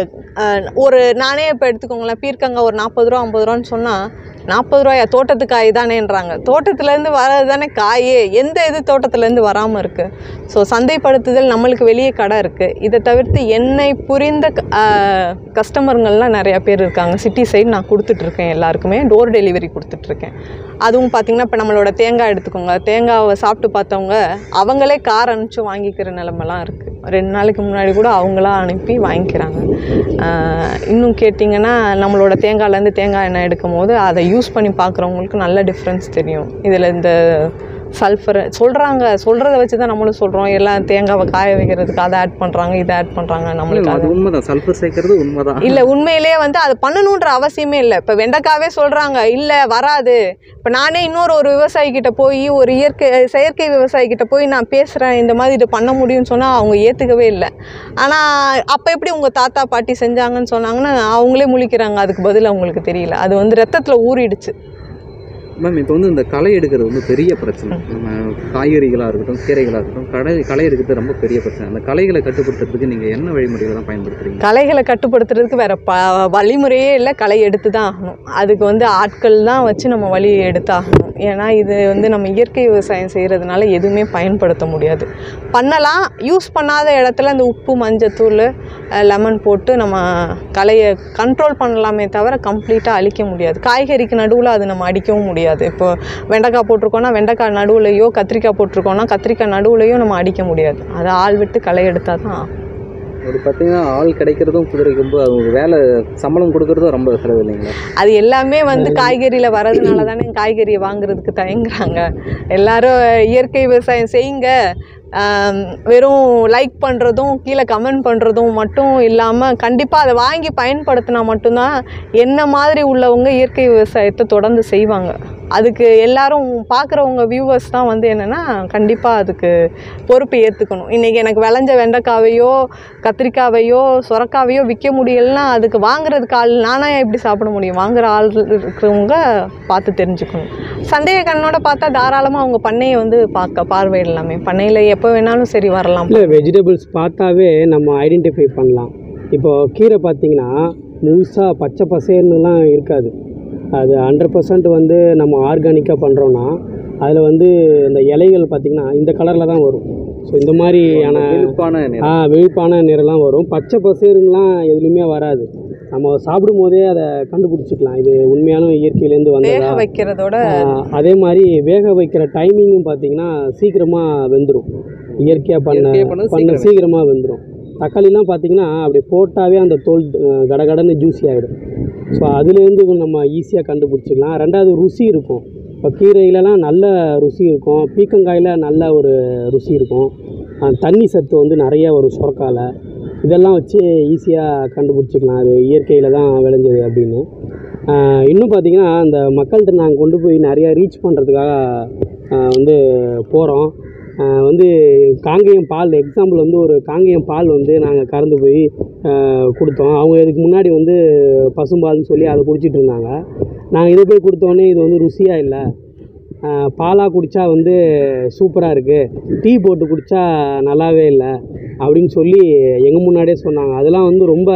ஒரு நானே இப்போ எடுத்துக்கோங்களேன், பீர்க்கங்காய் ஒரு நாற்பது ரூபா ஐம்பது ரூபான்னு சொன்னால் நாற்பது ரூபாயா தோட்டத்து காய் தானேன்றாங்க. தோட்டத்துலேருந்து வர்றது தானே காயே, எந்த இது தோட்டத்துலேருந்து வராமல் இருக்குது. ஸோ சந்தைப்படுத்துதல் நம்மளுக்கு வெளியே கடை இருக்குது. இதை தவிர்த்து என்னை புரிந்த கஸ்டமருங்கள்லாம் நிறையா பேர் இருக்காங்க. சிட்டி சைடு நான் கொடுத்துட்ருக்கேன், எல்லாருக்குமே டோர் டெலிவரி கொடுத்துட்ருக்கேன். அதுவும் பார்த்திங்கன்னா இப்போ நம்மளோட தேங்காய் எடுத்துக்கோங்க, தேங்காவை சாப்பிட்டு பார்த்தவங்க அவங்களே கார் அனுப்பிச்சு வாங்கிக்கிற நிலமெல்லாம் இருக்குது. ரெண்டு நாளைக்கு முன்னாடி கூட அவங்களா அனுப்பி வாங்கிக்கிறாங்க. இன்னும் கேட்டிங்கன்னா நம்மளோட தேங்காயிலேருந்து தேங்காய் எண்ணெய் எடுக்கும் போது அதை யூஸ் பண்ணி பார்க்குறவங்களுக்கு நல்ல டிஃப்ரென்ஸ் தெரியும். இதில் இந்த சல்ஃபர் சொல்கிறாங்க, சொல்கிறத வச்சு தான் நம்மளும் சொல்கிறோம். எல்லாம் தேங்காவை காய வைக்கிறதுக்கு அதை ஆட் பண்ணுறாங்க, இதை ஆட் பண்ணுறாங்க. நம்மளுக்கு அது உண்மைதான், சல்ஃபர் சேர்க்கறது உண்மைதான். இல்லை, உண்மையிலேயே வந்து அது பண்ணணுன்ற அவசியமே இல்லை. இப்போ வெண்டைக்காவே சொல்கிறாங்க இல்லை வராது. இப்போ நானே இன்னொரு ஒரு விவசாயிக்கிட்ட போய் ஒரு இயற்கை செயற்கை விவசாயிக்கிட்ட போய் நான் பேசுகிறேன், இந்த மாதிரி இதை பண்ண முடியும்னு சொன்னால் அவங்க ஏற்றுக்கவே இல்லை. ஆனால் அப்போ எப்படி உங்கள் தாத்தா பாட்டி செஞ்சாங்கன்னு சொன்னாங்கன்னா அவங்களே முழிக்கிறாங்க. அதுக்கு பதில் அவங்களுக்கு தெரியல. அது வந்து ரத்தத்தில் ஊறிடுச்சு. மேம் இப்போ வந்து இந்த களை எடுக்கிறது வந்து பெரிய பிரச்சனை. நம்ம காய்கறிகளாக இருக்கட்டும், கீரைகளாக இருக்கட்டும், களை களை எடுக்கிறது ரொம்ப பெரிய பிரச்சனை. அந்த களைகளை கட்டுப்படுத்துறதுக்கு நீங்கள் என்ன வழிமுறைகளை தான் பயன்படுத்துறீங்க? களைகளை கட்டுப்படுத்துறதுக்கு வேறு ப வழிமுறையே இல்லை, களை எடுத்து தான் ஆகணும். அதுக்கு வந்து ஆட்கள் தான் வச்சு நம்ம வழி எடுத்தாகணும். ஏன்னா இது வந்து நம்ம இயற்கை விவசாயம் செய்கிறதுனால எதுவுமே பயன்படுத்த முடியாது. பண்ணலாம், யூஸ் பண்ணாத இடத்துல அந்த உப்பு மஞ்சத்தூள் லெமன் போட்டு நம்ம களையை கண்ட்ரோல் பண்ணலாமே தவிர கம்ப்ளீட்டாக அழிக்க முடியாது. காய்கறிக்கு நடுவில் அது நம்ம அடிக்கவும் முடியாது. இப்போ வெண்டைக்காய் போட்டிருக்கோன்னா வெண்டைக்காய் நடுவுலையோ, கத்திரிக்காய் போட்டிருக்கோன்னா கத்திரிக்காய் நடுவுலையோ நம்ம அடிக்க முடியாது. அதை ஆள் விட்டு களை எடுத்தால் தான். ஒரு பார்த்தீங்கன்னா ஆள் கிடைக்கிறதும் குதிரைக்கும்போது அவங்க வேலை சம்பளம் கொடுக்குறதும் ரொம்ப செலவு இல்லைங்களா? அது எல்லாமே வந்து காய்கறியில் வரதுனால தானே காய்கறியை வாங்குறதுக்கு தயங்குறாங்க. எல்லாரும் இயற்கை விவசாயம் செய்யுங்க, வெறும் லைக் பண்ணுறதும் கீழே கமெண்ட் பண்ணுறதும் மட்டும் இல்லாமல் கண்டிப்பாக அதை வாங்கி பயன்படுத்தினா மட்டும்தான் என்ன மாதிரி உள்ளவங்க இயற்கை விவசாயத்தை தொடர்ந்து செய்வாங்க. அதுக்கு எல்லாரும் பார்க்குறவங்க வியூவர்ஸ் தான் வந்து என்னென்னா கண்டிப்பாக அதுக்கு பொறுப்பு ஏற்றுக்கணும். இன்றைக்கி எனக்கு விளைஞ்ச வெண்டைக்காவையோ கத்திரிக்காவையோ சொரக்காவையோ விற்க முடியலைன்னா அதுக்கு வாங்குறதுக்கு ஆள் நானாக எப்படி சாப்பிட முடியும்? வாங்குகிற ஆள் இருக்கிறவங்க பார்த்து தெரிஞ்சுக்கணும். சந்தேக கண்ணோட பார்த்தா தாராளமாக அவங்க பண்ணையை வந்து பார்க்க பார்வையிடலாமே. பண்ணையில் எப்போ வேணாலும் சரி வரலாம். இல்லை, வெஜிடபிள்ஸ் பார்த்தாவே நம்ம ஐடென்டிஃபை பண்ணலாம். இப்போது கீரை பார்த்திங்கன்னா முழுசாக பச்சை பசேர்னுலாம் இருக்காது. அது ஹண்ட்ரட் பர்சன்ட் வந்து நம்ம ஆர்கானிக்காக பண்ணுறோன்னா அதில் வந்து இந்த இலைகள் பார்த்திங்கன்னா இந்த கலரில் தான் வரும். ஸோ இந்த மாதிரியான வெளுப்பான ஆ வெளுப்பான நிறம்லாம் வரும். பச்சை பசேருங்கெலாம் எதுலேயுமே வராது. நம்ம சாப்பிடும் போதே அதை கண்டுபிடிச்சிக்கலாம், இது உண்மையான இயற்கையிலேருந்து வந்ததா வைக்கிறதோட. அதே மாதிரி வேக வைக்கிற டைமிங்கும் பார்த்திங்கன்னா சீக்கிரமாக வெந்துடும். இயற்கையாக பண்ண பண்ண சீக்கிரமாக வெந்துடும். தக்காளிலாம் பார்த்திங்கன்னா அப்படி போட்டாவே அந்த தோல் கடகடன்னு ஜூஸி ஆகிடும். ஸோ அதுலேருந்து நம்ம ஈஸியாக கண்டுபிடிச்சிக்கலாம். ரெண்டாவது ருசி இருக்கும். இப்போ கீரையிலலாம் நல்ல ருசி இருக்கும், பீக்கங்காயில் நல்ல ஒரு ருசி இருக்கும், தண்ணி சத்து வந்து நிறைய ஒரு சுரக்கால இதெல்லாம் வச்சு ஈஸியாக கண்டுபிடிச்சிக்கலாம் அது இயற்கையில் தான் விளைஞ்சது அப்படின்னு. இன்னும் பார்த்திங்கன்னா இந்த மக்கள்கிட்ட நாங்கள் கொண்டு போய் நிறையா ரீச் பண்ணுறதுக்காக வந்து போகிறோம். வந்து காங்கேயம் பால் எக்ஸாம்பிள் வந்து ஒரு காங்கேயம் பால் வந்து நாங்கள் கறந்து போய் கொடுத்தோம். அவங்க இதுக்கு முன்னாடி வந்து பசும்பால்னு சொல்லி அதை குடிச்சிட்டு இருந்தாங்க. நாங்கள் இதை போய் கொடுத்தோன்னே இது வந்து ருசியாக இல்லை, பாலாக குடித்தா வந்து சூப்பராக இருக்குது, டீ போட்டு குடித்தா நல்லாவே இல்லை அப்படின்னு சொல்லி எங்கள் முன்னாடியே சொன்னாங்க. அதெல்லாம் வந்து ரொம்ப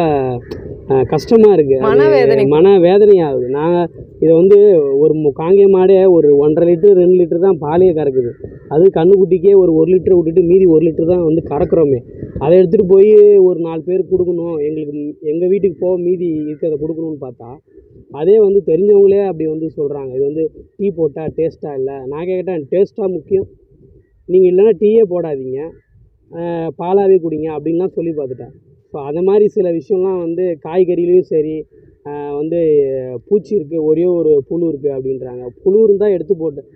கஷ்டமாக இருக்குது, மனவேதனை மன வேதனையாகுது. நாங்கள் இதை வந்து ஒரு காங்கேய மாடே ஒரு ஒன்றரை லிட்டரு ரெண்டு லிட்டர் தான் பாலையே கறக்குது. அது கண்ணுக்குட்டிக்கே ஒரு ஒரு லிட்டரை விட்டுட்டு மீதி ஒரு லிட்டர் தான் வந்து கறக்குறோமே. அதை எடுத்துகிட்டு போய் ஒரு நாலு பேர் கொடுக்கணும், எங்களுக்கு எங்கள் வீட்டுக்கு போக மீதி இருக்கிறத கொடுக்கணும்னு பார்த்தா அதே வந்து தெரிஞ்சவங்களே அப்படி வந்து சொல்கிறாங்க, இது வந்து டீ போட்டால் டேஸ்ட்டாக இல்லை. நான் கேட்டேன், டேஸ்ட்டாக முக்கியம், நீங்கள் இல்லைன்னா டீயே போடாதீங்க, பாலாகவே குடிங்க அப்படின்லாம் சொல்லி பார்த்துட்டேன். ஸோ அது மாதிரி சில விஷயம்லாம் வந்து காய்கறிலையும் சரி வந்து பூச்சி இருக்குது, ஒரே ஒரு புழு இருக்குது அப்படின்றாங்க. புழு இருந்தால் எடுத்து போட்டு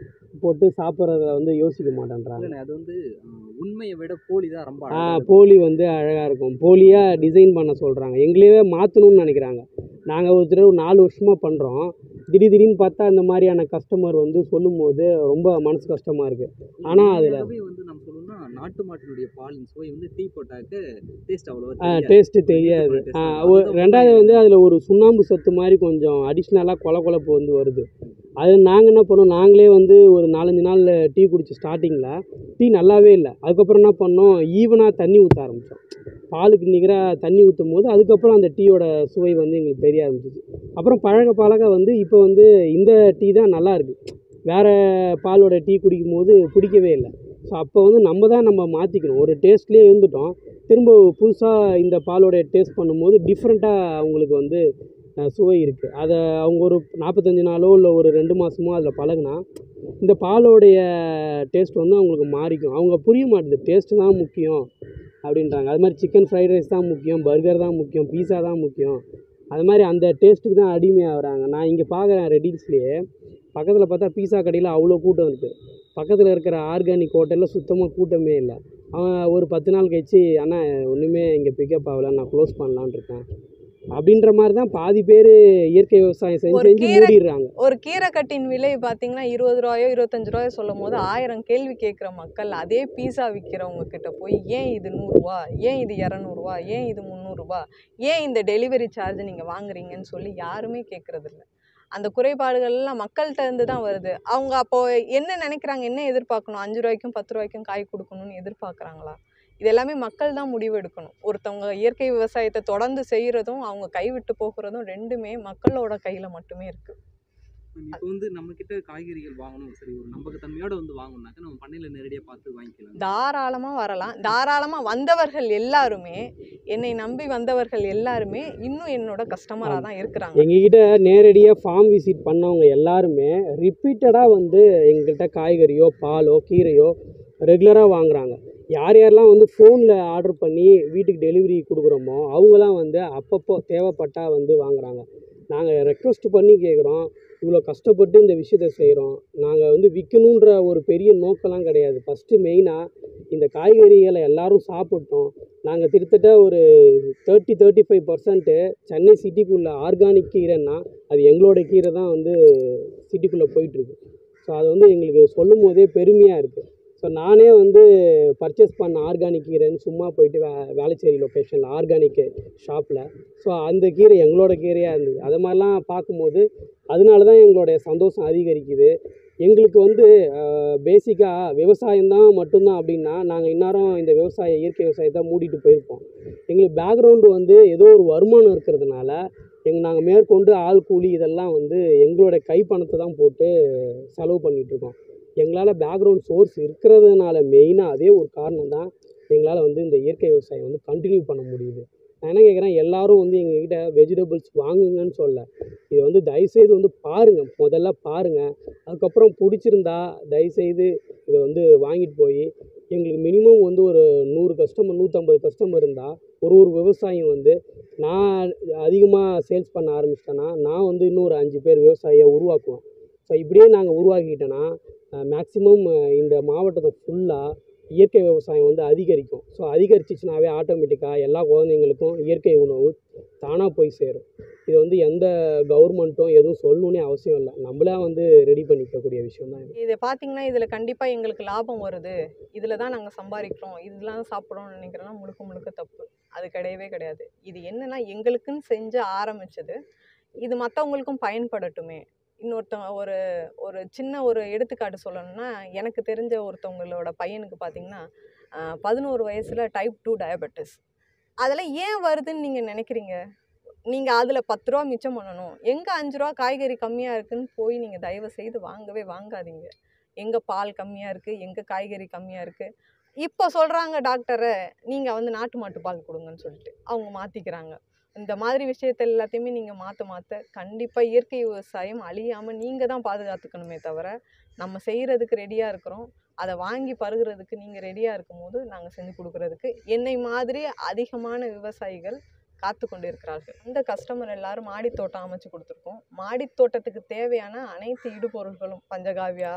போட்டு சாப்பிட்றத வந்து யோசிக்க மாட்டேன்றாங்க. அது வந்து உண்மையை விட போலி தான் ரொம்ப ஆ போலி வந்து அழகாக இருக்கும், போலியாக டிசைன் பண்ண சொல்கிறாங்க, எங்களையே மாற்றணும்னு நினைக்கிறாங்க. நாங்கள் ஒரு தடவை நாலு வருஷமாக பண்ணுறோம், திடீர் திடீர்னு பார்த்தா இந்த மாதிரியான கஸ்டமர் வந்து சொல்லும் போது ரொம்ப மனசு கஷ்டமாக இருக்குது. ஆனால் அதில் வந்து நம்ம சொல்லணும்னா நாட்டு மாட்டினுடைய பாலின் சுவை வந்து டீ போட்டாக்க டேஸ்ட் அவ்வளோ டேஸ்ட்டு தெரியாது. ரெண்டாவது வந்து அதில் ஒரு சுண்ணாம்பு சத்து மாதிரி கொஞ்சம் அடிஷ்னலாக கொல கொலப்பு வந்து வருது. அது நாங்கள் என்ன பண்ணோம், நாங்களே வந்து ஒரு நாலஞ்சு நாள் டீ குடிச்சு ஸ்டார்டிங்கில் டீ நல்லாவே இல்லை. அதுக்கப்புறம் என்ன பண்ணோம், ஈவனாக தண்ணி ஊற்ற ஆரம்பித்தோம், பாலுக்கு நிகராக தண்ணி ஊற்றும் போது அதுக்கப்புறம் அந்த டீயோட சுவை வந்து எங்களுக்கு தெரிய ஆரம்பிச்சிச்சு. அப்புறம் பழக பழக வந்து இப்போ வந்து இந்த டீ தான் நல்லாயிருக்கு, வேறு பாலோட டீ குடிக்கும் போது பிடிக்கவே இல்லை. ஸோ அப்போ வந்து நம்ம தான் நம்ம மாற்றிக்கணும். ஒரு டேஸ்ட்லேயே இருந்துட்டோம், திரும்ப புதுசாக இந்த பாலோடைய டேஸ்ட் பண்ணும்போது டிஃப்ரெண்ட்டாக அவங்களுக்கு வந்து சுவை இருக்குது. அதை அவங்க ஒரு நாற்பத்தஞ்சு நாளோ இல்லை ஒரு ரெண்டு மாதமோ அதில் பழகுனா இந்த பாலோடைய டேஸ்ட் வந்து அவங்களுக்கு மாறிக்கும். அவங்க புரிய மாட்டுது டேஸ்ட்டு தான் முக்கியம் அப்படின்றாங்க. அது மாதிரி சிக்கன் ஃப்ரைட் ரைஸ் தான் முக்கியம், பர்கர் தான் முக்கியம், பீஸா தான் முக்கியம், அது மாதிரி அந்த டேஸ்ட்டுக்கு தான் அடிமையாகிறாங்க. நான் இங்கே பார்க்குறேன் ரெடில்ஸ்லேயே, பக்கத்தில் பார்த்தா பீஸா கடையில் அவ்வளோ கூட்டம் இருக்குது, பக்கத்தில் இருக்கிற ஆர்கானிக் ஹோட்டலில் சுத்தமாக கூட்டமே இல்லை. அவன் ஒரு பத்து நாள் கழிச்சு அண்ணா ஒன்றுமே இங்கே பிக்கப் ஆகலை, நான் க்ளோஸ் பண்ணலான் இருக்கேன் அப்படின்ற மாதிரி தான் பாதி பேர் இயற்கை விவசாயம் செஞ்சு செஞ்சு மூடிடுறாங்க. ஒரு கீரை கட்டின் விலை பார்த்தீங்கன்னா இருபது ரூபாயோ இருபத்தஞ்சு ரூபாயோ சொல்லும் போது ஆயிரம் கேள்வி கேட்குற மக்கள் அதே பீஸா விற்கிறவங்க கிட்ட போய் ஏன் இது நூறுரூவா, ஏன் இது இரநூறுவா, ஏன் இது முந்நூறுரூவா, ஏன் இந்த டெலிவரி சார்ஜ் நீங்கள் வாங்குறீங்கன்னு சொல்லி யாருமே கேட்குறதில்ல. அந்த குறைபாடுகள்லாம் மக்கள்கிட்ட இருந்து தான் வருது. அவங்க அப்போ என்ன நினைக்கிறாங்க, என்ன எதிர்பார்க்கணும், அஞ்சு ரூபாய்க்கும் பத்து ரூபாய்க்கும் காய் கொடுக்கணும்னு எதிர்பார்க்குறாங்களா? இது எல்லாமே மக்கள் தான் முடிவு எடுக்கணும். ஒருத்தவங்க இயற்கை விவசாயத்தை தொடர்ந்து செய்கிறதும் அவங்க கைவிட்டு போகிறதும் ரெண்டுமே மக்களோட கையில் மட்டுமே இருக்குது. இப்போ வந்து நம்மக்கிட்ட காய்கறிகள் வாங்கணும், சரி ஒரு நம்பகத்தன்மையோடு வந்து வாங்கணும்னாக்கா நம்ம பண்ணையில் நேரடியாக பார்த்து வாங்கிக்கலாம். தாராளமாக வரலாம். தாராளமாக வந்தவர்கள் எல்லாருமே, என்னை நம்பி வந்தவர்கள் எல்லாருமே இன்னும் என்னோட கஸ்டமராக தான் இருக்கிறாங்க. எங்ககிட்ட நேரடியாக ஃபார்ம் விசிட் பண்ணவங்க எல்லாருமே ரிப்பீட்டடாக வந்து எங்ககிட்ட காய்கறியோ பாலோ கீரையோ ரெகுலராக வாங்குகிறாங்க. யார் யாரெல்லாம் வந்து ஃபோனில் ஆர்டர் பண்ணி வீட்டுக்கு டெலிவரி கொடுக்குறோமோ அவங்களாம் வந்து அப்பப்போ தேவைப்பட்டால் வந்து வாங்குகிறாங்க. நாங்கள் ரெக்வஸ்ட் பண்ணி கேட்குறோம், இவ்வளோ கஷ்டப்பட்டு இந்த விஷயத்தை செய்கிறோம், நாங்கள் வந்து விற்கணுன்ற ஒரு பெரிய நோக்கெல்லாம் கிடையாது. ஃபஸ்ட்டு மெயினாக இந்த காய்கறிகளை எல்லோரும் சாப்பிட்டோம். நாங்கள் கிட்டத்தட்ட ஒரு thirty thirty five percent Chennai சிட்டிக்குள்ளே ஆர்கானிக் கீரைன்னா அது எங்களோட கீரை தான் வந்து சிட்டிக்குள்ளே போயிட்டுருக்கு. ஸோ அது வந்து எங்களுக்கு சொல்லும் போதே பெருமையாக இருக்குது. ஸோ நானே வந்து பர்ச்சேஸ் பண்ண ஆர்கானிக் கீரைன்னு சும்மா போயிட்டு வே வேளச்சேரி லொக்கேஷனில் ஆர்கானிக் ஷாப்பில், ஸோ அந்த கீரை எங்களோட கீரையாக இருந்தது. அது மாதிரிலாம் பார்க்கும்போது அதனால தான் எங்களுடைய சந்தோஷம் அதிகரிக்குது. எங்களுக்கு வந்து பேசிக்காக விவசாயம்தான் மட்டும்தான் அப்படின்னா நாங்கள் இந்நேரம் இந்த விவசாய இயற்கை விவசாயத்தை மூடிட்டு போயிருப்போம். எங்களுக்கு பேக்ரவுண்டு வந்து ஏதோ ஒரு வருமானம் இருக்கிறதுனால எங்கள் நாங்கள் மேற்கொண்டு ஆள் கூலி இதெல்லாம் வந்து எங்களோட கைப்பணத்தை தான் போட்டு செலவு பண்ணிகிட்ருக்கோம். எங்களால் பேக்ரவுண்ட் சோர்ஸ் இருக்கிறதுனால மெயினாக அதே ஒரு காரணம் தான் எங்களால் வந்து இந்த இயற்கை விவசாயம் வந்து கண்டினியூ பண்ண முடியுது. நான் என்ன கேட்குறேன், எல்லோரும் வந்து எங்ககிட்ட வெஜிடபிள்ஸ் வாங்குங்கன்னு சொல்ல, இதை வந்து தயவுசெய்து வந்து பாருங்கள், முதல்ல பாருங்கள், அதுக்கப்புறம் பிடிச்சிருந்தா தயவுசெய்து இதை வந்து வாங்கிட்டு போய் எங்களுக்கு மினிமம் வந்து ஒரு நூறு கஸ்டமர் நூற்றம்பது கஸ்டமர் இருந்தால் ஒரு ஒரு விவசாயம் வந்து நான் அதிகமாக சேல்ஸ் பண்ண ஆரம்பிச்சிட்டேன்னா நான் வந்து இன்னும் ஒரு அஞ்சு பேர் விவசாயியை உருவாக்குவேன். ஸோ இப்படியே நாங்கள் உருவாக்கிட்டோன்னா மேக்ஸிமம் இந்த மாவட்டத்தை ஃபுல்லாக இயற்கை விவசாயம் வந்து அதிகரிக்கும். ஸோ அதிகரிச்சிச்சுனாவே ஆட்டோமேட்டிக்காக எல்லா குழந்தைங்களுக்கும் இயற்கை உணவு தானாக போய் சேரும். இது வந்து எந்த கவர்மெண்ட்டும் எதுவும் சொல்லணுன்னே அவசியம் இல்லை, நம்மளே வந்து ரெடி பண்ணிக்கக்கூடிய விஷயம் தான் இது. இதை பார்த்தீங்கன்னா இதில் கண்டிப்பாக எங்களுக்கு லாபம் வருது, இதில் தான் நாங்கள் சம்பாதிக்கிறோம், இதெல்லாம் சாப்பிட்றோம்னு நினைக்கிறோன்னா முழுக்க முழுக்க தப்பு. அது கிடையவே கிடையாது. இது என்னென்னா எங்களுக்குன்னு செஞ்சு ஆரம்பித்தது, இது மற்றவங்களுக்கும் பயன்படட்டுமே. இன்னொருத்தவங்க ஒரு ஒரு சின்ன ஒரு எடுத்துக்காட்டு சொல்லணும்னா, எனக்கு தெரிஞ்ச ஒருத்தவங்களோட பையனுக்கு பார்த்தீங்கன்னா பதினோரு வயசில் டைப் டூ டயபெட்டிஸ். அதெல்லாம் ஏன் வருதுன்னு நீங்கள் நினைக்கிறீங்க? நீங்கள் அதில் பத்து ரூபா மிச்சம் பண்ணணும், எங்கே அஞ்சு ரூபா காய்கறி கம்மியாக இருக்குதுன்னு போய் நீங்கள் தயவு செய்து வாங்கவே வாங்காதீங்க. எங்கே பால் கம்மியாக இருக்குது, எங்கே காய்கறி கம்மியாக இருக்குது. இப்போ சொல்கிறாங்க டாக்டரை நீங்கள் வந்து நாட்டு மாட்டு பால் கொடுங்கன்னு சொல்லிட்டு அவங்க மாற்றிக்கிறாங்க. இந்த மாதிரி விஷயத்த எல்லாத்தையுமே நீங்கள் மாற்ற மாற்ற கண்டிப்பாக இயற்கை விவசாயம் அழியாமல் நீங்கள் தான் பாதுகாத்துக்கணுமே தவிர, நம்ம செய்கிறதுக்கு ரெடியாக இருக்கிறோம், அதை வாங்கி பருகிறதுக்கு நீங்கள் ரெடியாக இருக்கும் போது நாங்கள் செஞ்சு கொடுக்குறதுக்கு என்னை மாதிரி அதிகமான விவசாயிகள் காத்து கொண்டு இருக்கிறார்கள். இந்த கஸ்டமர் எல்லாரும் மாடித்தோட்டம் அமைச்சு கொடுத்துருக்கோம். மாடித்தோட்டத்துக்கு தேவையான அனைத்து இடுபொருட்களும் பஞ்சகாவியா,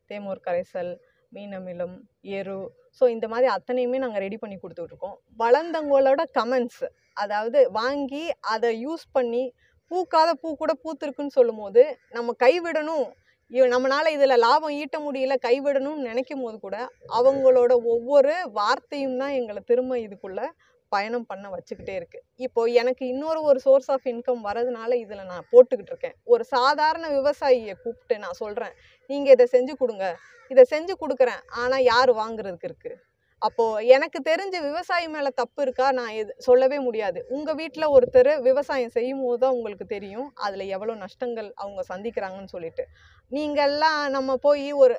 தேமூர் கரைசல், மீன் அமிலம், எரு, ஸோ இந்த மாதிரி அத்தனையுமே நாங்கள் ரெடி பண்ணி கொடுத்துட்ருக்கோம். வளர்ந்தவங்களோட கமெண்ட்ஸ், அதாவது வாங்கி அதை யூஸ் பண்ணி பூக்காத பூ கூட பூத்திருக்குன்னு சொல்லும் போது நம்ம கைவிடணும், நம்மளால் இதில் லாபம் ஈட்ட முடியல, கைவிடணும்னு நினைக்கும் போது கூட அவங்களோட ஒவ்வொரு வார்த்தையும் தான் எங்களை திரும்ப இதுக்குள்ளே பயணம் பண்ண வச்சுக்கிட்டே இருக்குது. இப்போது எனக்கு இன்னொரு ஒரு சோர்ஸ் ஆஃப் இன்கம் வரதுனால இதில் நான் போட்டுக்கிட்டு இருக்கேன். ஒரு சாதாரண விவசாயியை கூப்பிட்டு நான் சொல்கிறேன், நீங்கள் இதை செஞ்சு கொடுங்க, இதை செஞ்சு கொடுக்குறேன், ஆனால் யார் வாங்குறதுக்கு இருக்குது? அப்போது எனக்கு தெரிஞ்ச விவசாயி மேலே தப்பு இருக்கா நான் எது சொல்லவே முடியாது. உங்கள் வீட்டில் ஒருத்தர் விவசாயம் செய்யும் போது தான் உங்களுக்கு தெரியும் அதில் எவ்வளோ நஷ்டங்கள் அவங்க சந்திக்கிறாங்கன்னு சொல்லிட்டு. நீங்கள்லாம் நம்ம போய் ஒரு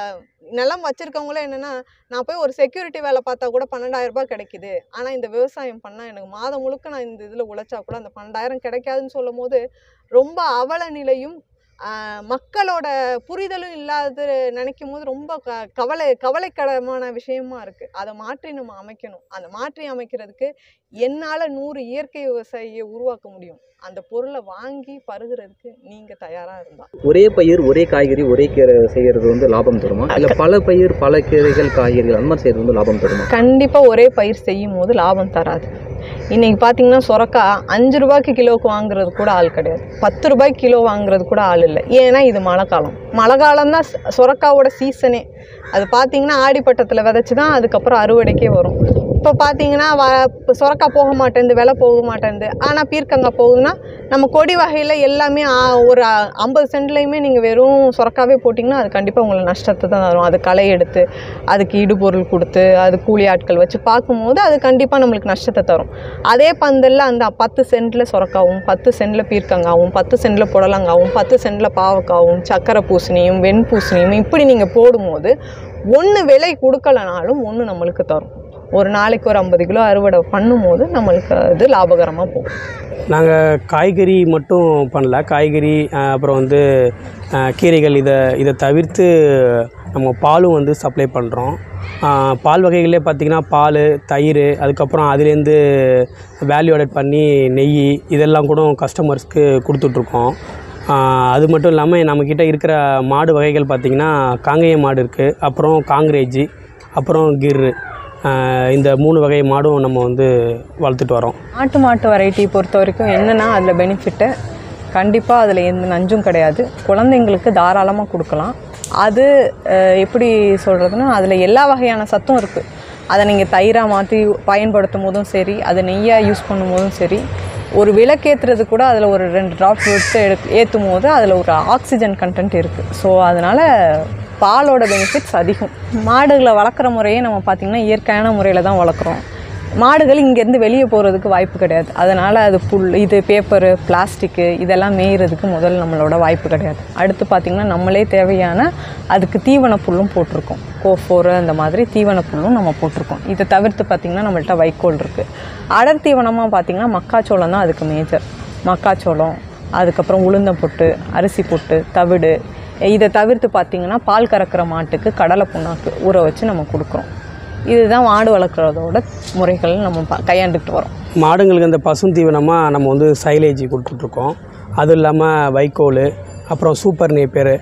நிலம் வச்சுருக்கவங்களே என்னென்னா, நான் போய் ஒரு செக்யூரிட்டி வேலை பார்த்தா கூட பன்னெண்டாயிரம் ரூபாய் கிடைக்குது, ஆனால் இந்த விவசாயம் பண்ணால் எனக்கு மாதம் முழுக்க நான் இந்த இதில் உழைச்சா கூட அந்த பன்னெண்டாயிரம் கிடைக்காதுன்னு சொல்லும் போது ரொம்ப அவல நிலையும் மக்களோட புரிதலும் இல்லாத நினைக்கும் போது ரொம்ப க கவலை கவலைக்கிடமான விஷயமா இருக்குது. அதை மாற்றி நம்ம அமைக்கணும். அதை மாற்றி அமைக்கிறதுக்கு என்னால் நூறு இயற்கை விவசாயியை உருவாக்க முடியும். அந்த பொருளை வாங்கி பருகிறதுக்கு நீங்கள் தயாராக இருந்தால். ஒரே பயிர் ஒரே காய்கறி ஒரே கீரை செய்கிறது வந்து லாபம் தருமா, இல்லை பல பயிர் பல கீரைகள் காய்கறிகள் அந்த மாதிரி செய்கிறது வந்து லாபம் தருமா? கண்டிப்பாக ஒரே பயிர் செய்யும் போது லாபம் தராது. இன்றைக்கி பார்த்தீங்கன்னா சொரக்கா அஞ்சு ரூபாய்க்கு கிலோவுக்கு வாங்குறது கூட ஆள் கிடையாது, பத்து ரூபாய்க்கு கிலோ வாங்குறது கூட ஆள் இல்லை. ஏன்னா இது மழை காலம். மழை காலம்தான் சொரக்காவோட சீசனே. அது பார்த்தீங்கன்னா ஆடிப்பட்டத்தில் விதைச்சி தான் அதுக்கப்புறம் அறுவடைக்கே வரும். இப்போ பார்த்தீங்கன்னா வ சொரக்கா போக மாட்டேங்குது, விலை போக மாட்டேங்குது. ஆனால் பீர்க்கங்காய் போகுதுன்னா நம்ம கொடி வகையில் எல்லாமே ஒரு ஐம்பது சென்ட்லேயுமே நீங்கள் வெறும் சொரக்காவே போட்டிங்கன்னா அது கண்டிப்பாக உங்களுக்கு நஷ்டத்தை தான் தரும். அது களை எடுத்து அதுக்கு இடுபொருள் கொடுத்து அது கூலி ஆட்கள் வச்சு பார்க்கும்போது அது கண்டிப்பாக நம்மளுக்கு நஷ்டத்தை தரும். அதே பந்தலில் அந்த பத்து சென்ட்டில் சொரக்காவும், பத்து சென்ட்டில் பீர்க்கங்காவும், பத்து சென்ட்டில் புடலங்காவும், பத்து சென்ட்டில் பாவக்காவும், சக்கரை பூசணியும், வெண் பூசணியும் இப்படி நீங்கள் போடும்போது ஒன்று விலை கொடுக்கலனாலும் ஒன்று நம்மளுக்கு தரும். ஒரு நாளைக்கு ஒரு ஐம்பது கிலோ அறுவடை பண்ணும்போது நம்மளுக்கு அது லாபகரமாக போகும். நாங்கள் காய்கறி மட்டும் பண்ணல, காய்கறி அப்புறம் வந்து கீரைகள் இதை இதை தவிர்த்து நம்ம பாலும் வந்து சப்ளை பண்ணுறோம். பால் வகைகளே பார்த்திங்கன்னா பால், தயிர், அதுக்கப்புறம் அதுலேருந்து வேல்யூ ஆடட் பண்ணி நெய் இதெல்லாம் கூட கஸ்டமர்ஸ்க்கு கொடுத்துட்ருக்கோம். அது மட்டும் இல்லாமல் நம்மக்கிட்ட இருக்கிற மாடு வகைகள் பார்த்திங்கன்னா காங்கேய மாடு இருக்குது, அப்புறம் காங்கிரேஜி, அப்புறம் கிர், இந்த மூணு வகை மாடும் நம்ம வந்து வளர்த்துட்டு வரோம். நாட்டு மாட்டு வெரைட்டி பொறுத்த வரைக்கும் என்னென்னா அதில் பெனிஃபிட்டு கண்டிப்பாக அதில் எந்த நஞ்சும் கிடையாது. குழந்தைங்களுக்கு தாராளமாக கொடுக்கலாம். அது எப்படி சொல்கிறதுனா அதில் எல்லா வகையான சத்தும் இருக்குது. அதை நீங்கள் தயிராக மாற்றி பயன்படுத்தும் போதும் சரி, அதை நெய்யாக யூஸ் பண்ணும் போதும் சரி, ஒரு விளக்கேற்றுறது கூட அதில் ஒரு ரெண்டு ட்ராப்ஸ் எடுத்து எடுத்து ஏற்றும் போது அதில் ஒரு ஆக்சிஜன் கண்டென்ட் இருக்குது. ஸோ அதனால் பாலோட பெனிஃபிட்ஸ் அதிகம். மாடுகளை வளர்க்குற முறையே நம்ம பார்த்திங்கன்னா இயற்கையான முறையில் தான் வளர்க்குறோம். மாடுகள் இங்கேருந்து வெளியே போகிறதுக்கு வாய்ப்பு கிடையாது. அதனால் அது புல், இது பேப்பரு, பிளாஸ்டிக்கு இதெல்லாம் மேய்கிறதுக்கு முதல் நம்மளோட வாய்ப்பு கிடையாது. அடுத்து பார்த்திங்கன்னா நம்மளே தேவையான அதுக்கு தீவன புல்லும் போட்டிருக்கோம். கோஃபோரு அந்த மாதிரி தீவன புல்லும் நம்ம போட்டிருக்கோம். இதை தவிர்த்து பார்த்திங்கன்னா நம்மள்ட்ட வைக்கோல் இருக்குது. அடர் தீவனமாக பார்த்திங்கன்னா மக்காச்சோளம் தான் அதுக்கு மேஜர். மக்காச்சோளம், அதுக்கப்புறம் உளுந்தம் பொட்டு, அரிசி பொட்டு, தவிடு. இதை தவிர்த்து பார்த்திங்கன்னா பால் கறக்கிற மாட்டுக்கு கடலை புண்ணாக்கு ஊற வச்சு நம்ம கொடுக்குறோம். இதுதான் மாடு வளர்க்குறதோட முறைகள் நம்ம ப கையாண்டுக்கிட்டு வரோம். மாடுங்களுக்கு அந்த பசும் தீவனமாக நம்ம வந்து சைலேஜ் கொடுத்துட்ருக்கோம். அதுவும் இல்லாமல் வைக்கோல், அப்புறம் சூப்பர் நேப்பியர்,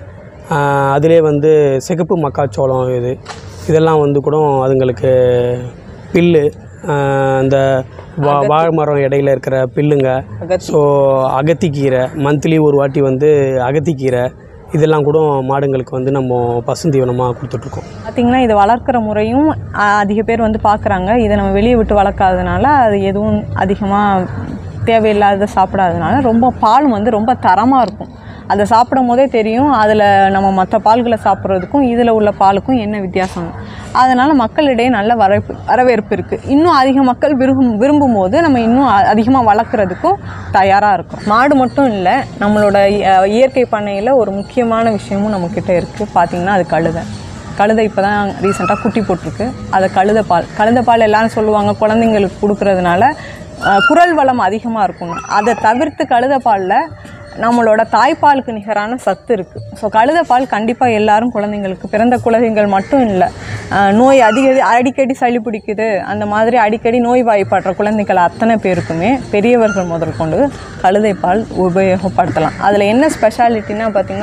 அதிலே வந்து சிகப்பு மக்காச்சோளம், இது இதெல்லாம் வந்து கூட அதுங்களுக்கு பில்லு, இந்த வா வாழை மரம் இடையில இருக்கிற பில்லுங்க, ஸோ அகத்திக்கீரை, மந்த்லி ஒரு வாட்டி வந்து அகத்திக்கீரை, இதெல்லாம் கூட மாடுங்களுக்கு வந்து நம்ம பசுந்தீவனமாக கொடுத்துட்ருக்கோம். பார்த்திங்கன்னா இது வளர்க்குற முறையும் அதிக பேர் வந்து பார்க்குறாங்க. இதை நம்ம வெளியே விட்டு வளர்க்காதனால அது எதுவும் அதிகமாக தேவையில்லாத சாப்பிடாதனால ரொம்ப பால் வந்து ரொம்ப தரமாக இருக்கும். அதை சாப்பிடும் போதே தெரியும் அதில் நம்ம மற்ற பால்களை சாப்பிட்றதுக்கும் இதில் உள்ள பாலுக்கும் என்ன வித்தியாசம். அதனால் மக்களிடையே நல்ல வரவேற்பு வரவேற்பு இருக்குது. இன்னும் அதிக மக்கள் விரும்பும் விரும்பும் போது நம்ம இன்னும் அதிகமாக வளர்க்குறதுக்கும் தயாராக இருக்கும். மாடு மட்டும் இல்லை, நம்மளோட இயற்கை பண்ணையில் ஒரு முக்கியமான விஷயமும் நம்மக்கிட்ட இருக்குது. பார்த்திங்கன்னா அது கழுதை. கழுதை இப்போ தான் ரீசெண்டாக குட்டி போட்டிருக்கு. அதை கழுதை பால் கழுதை பால் எல்லோரும் சொல்லுவாங்க குழந்தைங்களுக்கு கொடுக்குறதுனால குரல் வளம் அதிகமாக இருக்கும்னு. அதை தவிர்த்து கழுதை பாலில் நம்மளோட தாய்ப்பாலுக்கு நிகரான சத்து இருக்குது. ஸோ கழுதை பால் கண்டிப்பாக எல்லாரும் குழந்தைங்களுக்கு, பிறந்த குழந்தைகள் மட்டும் இல்லை, நோய் அதிக அடிக்கடி சளி பிடிக்குது அந்த மாதிரி அடிக்கடி நோய் வாய்ப்படுற குழந்தைகள் அத்தனை பேருக்குமே பெரியவர்கள் முதல் கொண்டு கழுதை பால் உபயோகப்படுத்தலாம். அதில் என்ன ஸ்பெஷாலிட்டின்னா பார்த்திங்கன்னா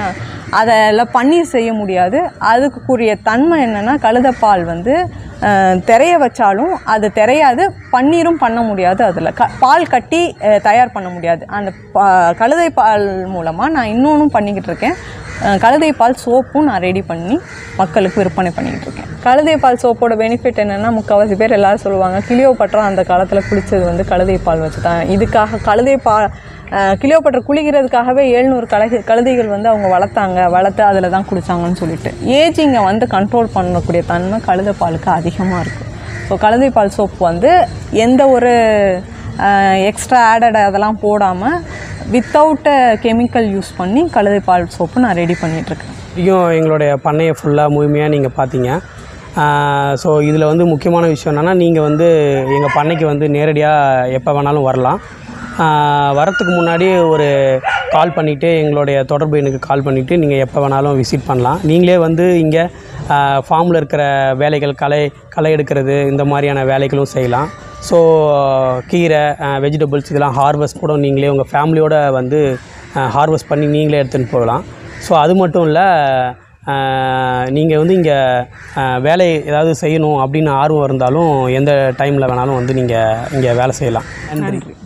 அதெல்லாம் பன்னீர் செய்ய முடியாது. அதுக்குரிய தன்மை என்னென்னா கழுதைப்பால் வந்து திரைய வச்சாலும் அது திரையாது, பன்னீரும் பண்ண முடியாது. அதில் க பால் கட்டி தயார் பண்ண முடியாது. அந்த பா கழுதை பால் மூலமாக நான் இன்னொன்றும் பண்ணிக்கிட்டு இருக்கேன். கழுதை பால் சோப்பும் நான் ரெடி பண்ணி மக்களுக்கு விற்பனை பண்ணிக்கிட்டு இருக்கேன். கழுதை பால் சோப்போட பெனிஃபிட் என்னென்னா முக்கால்வாசி பேர் எல்லோரும் சொல்லுவாங்க கிளியோபட்ரா அந்த காலத்தில் குளித்தது வந்து கழுதை பால் வச்சு தான். இதுக்காக கழுதை பால் கிளியோபட்ரா குளிக்கிறதுக்காகவே எழுநூறு கழுதை கழுதைகள் வந்து அவங்க வளர்த்தாங்க, வளர்த்து அதில் தான் குடித்தாங்கன்னு சொல்லிட்டு ஏஜிங்கை வந்து கண்ட்ரோல் பண்ணக்கூடிய தன்மை கழுதை பாலுக்கு அதிகமாக இருக்குது. ஸோ கழுதை பால் சோப்பு வந்து எந்த ஒரு எக்ஸ்ட்ரா ஆடட் அதெல்லாம் போடாமல் வித்தவுட் கெமிக்கல் யூஸ் பண்ணி கழுதை பால் சோப்பு நான் ரெடி பண்ணிகிட்ருக்கேன். இதையும் எங்களுடைய பண்ணையை ஃபுல்லாக முழுமையாக நீங்கள் பார்த்தீங்க. ஸோ இதில் வந்து முக்கியமான விஷயம் என்னென்னா நீங்கள் வந்து எங்கள் பண்ணைக்கு வந்து நேரடியாக எப்போ வேணாலும் வரலாம். வரத்துக்கு முன்னாடி ஒரு கால் பண்ணிவிட்டு எங்களுடைய தொடர்பு எனக்கு கால் பண்ணிவிட்டு நீங்கள் எப்போ வேணாலும் விசிட் பண்ணலாம். நீங்களே வந்து இங்கே ஃபார்மில் இருக்கிற வேலைகள், களை களை எடுக்கிறது இந்த மாதிரியான வேலைகளும் செய்யலாம். ஸோ கீரை, வெஜிடபிள்ஸ் இதெல்லாம் ஹார்வெஸ்ட் கூட நீங்களே உங்கள் ஃபேமிலியோடு வந்து ஹார்வெஸ்ட் பண்ணி நீங்களே எடுத்துகிட்டு போகலாம். ஸோ அது மட்டும் இல்லை, நீங்கள் வந்து இங்கே வேலை ஏதாவது செய்யணும் அப்படின்னு ஆர்வம் இருந்தாலும் எந்த டைமில் வேணாலும் வந்து நீங்கள் இங்கே வேலை செய்யலாம். நன்றி.